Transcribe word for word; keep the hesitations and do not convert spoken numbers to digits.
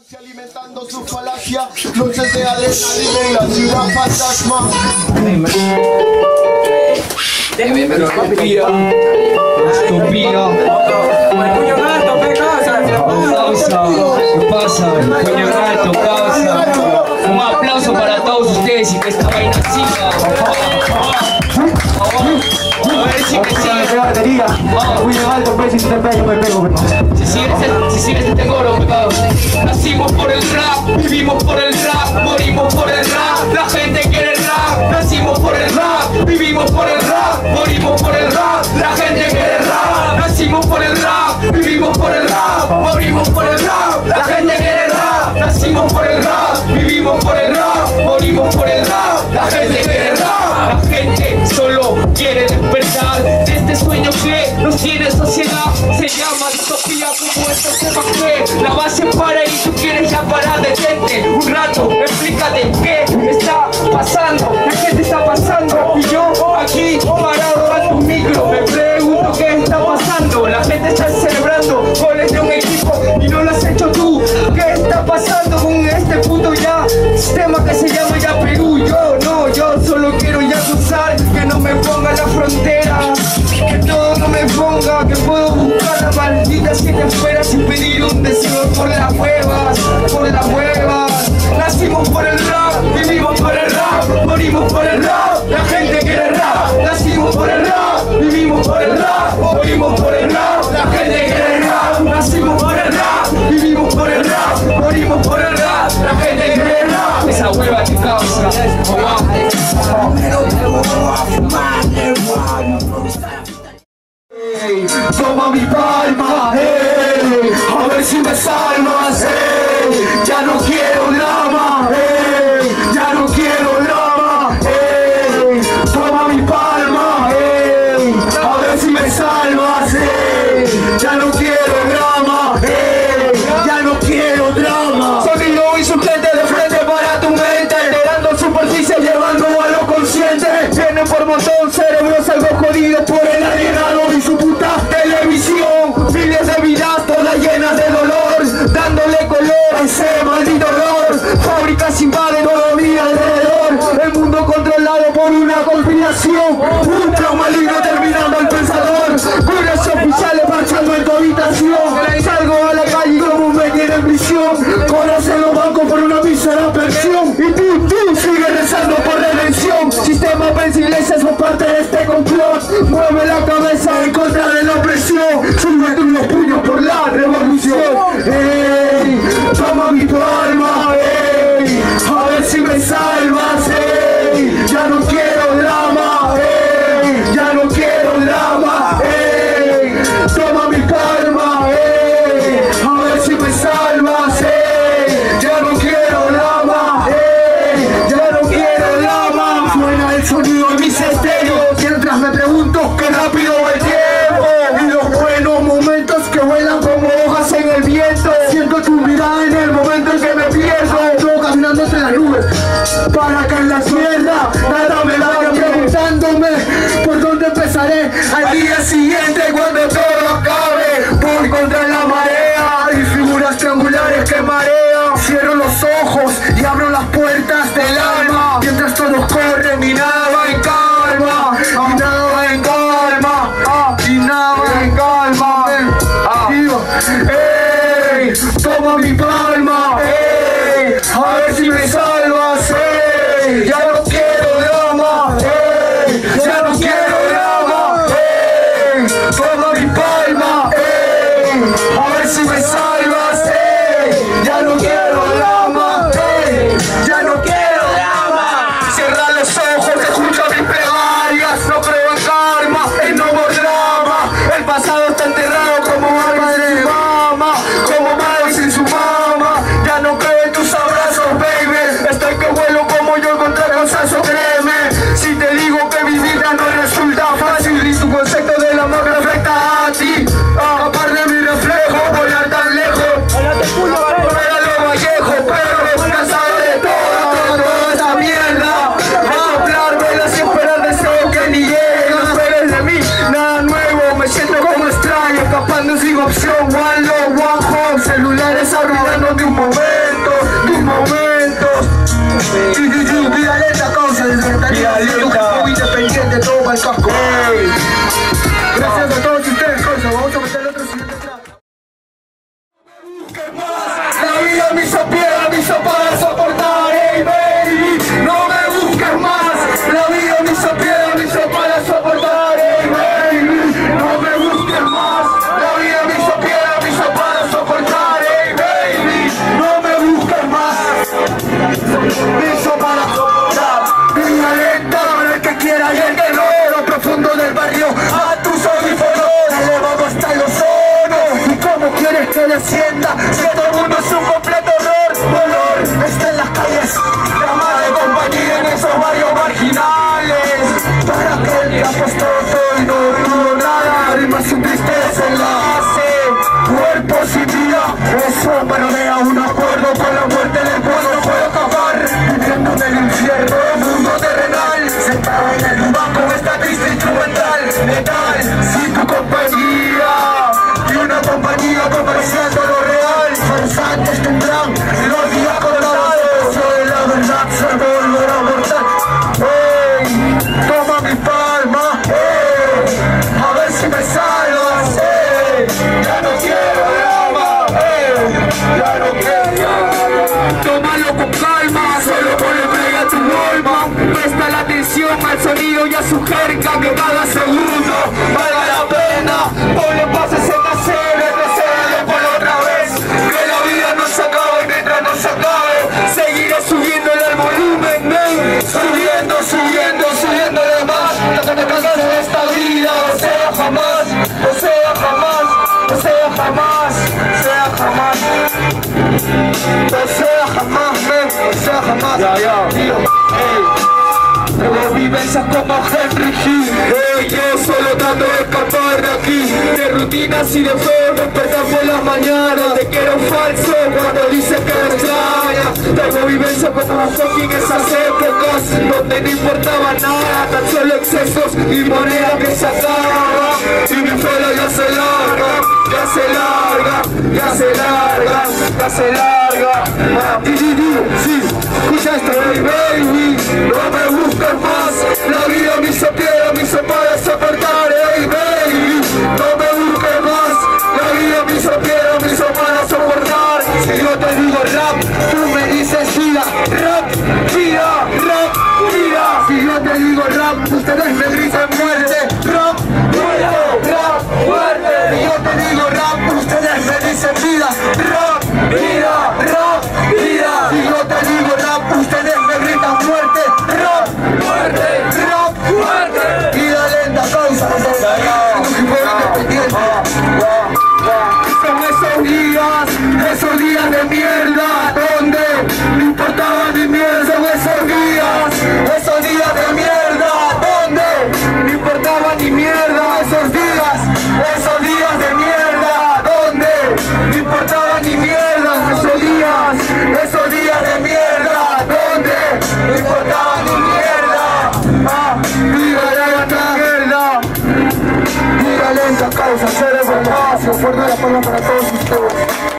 Alimentando su falacia, noches de adrenalina en la ciudad fantasma. Estúpido. Estúpido. Causa. ¿Qué pasa? Coño gato, causa. Un aplauso para todos ustedes y que esta vaina siga. A ver si me sigue. batería. Puño alto, pues, si te pego, me pego. Si sigues, si sigues este coro, pecado. Nacimos por el rap, vivimos por el rap, morimos por el rap. La gente quiere el rap. Nacimos por el rap, vivimos por el rap, morimos por el rap. La gente quiere el rap. Nacimos por el rap, vivimos por el rap, morimos por el rap. La gente quiere el rap. Nacimos por el rap, vivimos por el rap, morimos por el rap. La gente quiere el rap. La gente solo quiere despertar de este sueño que nos tiene sociedad. Se llama distopía, como esto se va a creer. La base para y tú quieres ya parar, detente un rato, explícate qué está pasando. La gente está pasando y yo aquí parado a tu micro me pregunto qué está pasando. La gente está celebrando goles de un equipo y no lo has hecho tú. ¿Qué está pasando con este puto ya sistema que se llama ya Perú? Yo no, yo solo quiero ya cruzar, que no me ponga la frontera, que todo no me ponga, que puedo buscar la maldita siete esferas sin pedir un deseo por las huevas, por las huevas. Nacimos por el rap, vivimos por el rap, morimos por el rap. La gente quiere rap. Nacimos por el rap, vivimos por el rap, morimos por el rap. La gente quiere rap. Nacimos por el rap, vivimos por el rap, morimos por el rap. La gente quiere rap. Esa hueva que causa. Hey, toma mi palma, hey, a ver si me salvas, hey, ya no quiero drama, hey, ya no quiero drama, hey, toma mi palma, hey, a ver si me salvas, hey, ya no quiero drama, hey, ya no quiero drama. Sonido insurgente de frente para tu mente, alterando superficie, llevando a lo consciente. Viene por montón, cerebros algo jodidos por el alienado y su puta televisión. Miles de vidas todas llenas de dolor, dándole color a ese maldito horror. Fábricas invaden todo mi alrededor, el mundo controlado por una conspiración. Un trauma maligno terminando el pensador, curas oficiales marchando en tu habitación. Salgo a la calle como me tiene en prisión, conocen los bancos por una mísera pensión. Y tú, tú sigues rezando por redención. Sistema pensa iglesias son parte de este complot. Mueve la cabeza en contra de la opresión. Súbete unos puños por la revolución. Ey, toma mi palma, ey, a ver si me salvas, ey, ya no quiero drama, ey, ya no quiero drama, ey, toma mi palma, ey, a ver si me salvas, ey, ya no quiero drama, ey, ya no quiero drama. Suena el sonido de mis estéreos mientras me pregunto qué rápido va el tiempo y los buenos momentos que vuelan como hojas en el viento. Siento tu mirada en el momento en que me pierdo, yo caminando entre las nubes para caer en la tierra. Nada me vaya preguntándome por dónde empezaré al día siguiente cuando todo acabe. Voy contra la marea y figuras triangulares que marean. Cierro los ojos y abro las puertas del alma mientras todos corren y nada va en calma, y nada va en calma, y nada va en calma. Digo, ey, toma mi palma, ey, a ver si me salvas, ey, ya no quiero drama, ey, ya no quiero drama, ey, toma mi palma, ey, a ver si me salvas, ey, ya no quiero drama, ey, ya no quiero drama. Cierra los ojos, escucha mis plegarias, no creo en karma, en no more drama. El pasado está enterrado como alma de mamá, como madre sin su mamá. Ya no creo en tus abrazos, baby. Esta Music opción, one love, one home. Celulares arruinando de un momento, de un momento. Vida lenta, causa desventaja. Independiente, toma el casco. Gracias a todos ustedes, causa. Vamos a meter el otro siguiente track. La vida me hizo piedra, me hizo para soportar, hey baby. No me busques más. La vida me hizo piedra, me hizo para soportar, hey baby. No me busques más. La vida me hizo piedra, me hizo para soportar, hey baby. No me busques más. Me hizo para soportar. Vida lenta para el que quiera y el que no. Lo profundo del barrio a tus audífonos. Elevado hasta el ozono. ¿Y cómo quieres que descienda? Si todo el mundo es un completo horror. Dolor está en las calles. Llama de compañía en esos barrios marginales. Para que el día apostó todo y no tuvo nada. Rimas un triste desenlace. Cuerpo sin vida. Eso me rodea un acuerdo con la muerte del pueblo. No puedo acabar viviendo en el infierno. Mundo terrenal. Sentado en el banco esta triste instrumental. Letal. Sin tu compañía. Y una compañía comerciando lo real. Farsantes tendrán los días contados. Soy la verdad se volverá mortal. Hey, toma mi palma. Hey, a ver si me salvas. Hey, ya no quiero drama. Hey, ya no quiero. Tómalo con calma. Solo ponle play a tu Wallman. Presta la atención al sonido y a su jerga. Que cada segundo valga la pena. Ponle pases en la serie. Recédale por otra vez. Que la vida no se acabe y mientras no se acabe seguiré subiéndole al volumen, men. Subiendo, subiendo, subiéndole más. Hasta que te cansas de esta vida. O sea jamás, o sea jamás, o sea jamás, o sea jamás. O sea jamás, men, o sea jamás. Ya, ya, tío, ey. Tengo vivencias como Henry Hill. Hey, yo solo trato de escapar de aquí. De rutinas y de fuego, despertar por las mañanas. Te quiero falso cuando dices que me extraña. Tengo vivencias como fucking esas épocas donde no importaba nada, tan solo excesos y moneda que se acaba. Y mi pelo ya se larga, ya se larga, ya se larga, ya se larga. Ah, di, di, di, sí, escucha esto, hey baby. No me busques más. La vida me hizo piedra, me hizo para soportar, hey baby. No me busques más. La vida me hizo piedra, me hizo para soportar. Si yo te digo rap, tú me dices vida, rap, vida, rap, vida. Si yo te digo rap, ustedes me gritan muerte, rap, muerte, rap, muerte. Si yo te digo rap, ustedes me dicen vida, rap, vida, rap, vida. Si yo te digo rap, ustedes me gritan muerte, rap, muerte, rap, muerte. Vida lenta, causa, independiente. Son esos días, esos días de mierda, donde no importaba ni mierda. Son esos días, esos días de mierda, donde no importaba ni mierda. Esos días, esos días de mierda, donde no importaba ni mierda. Esos días, esos días de mierda, donde no importaba ni mierda. Ah, vida lenta, mierda. Vida lenta, causa, cero espacio, fuerte la palma para todos ustedes.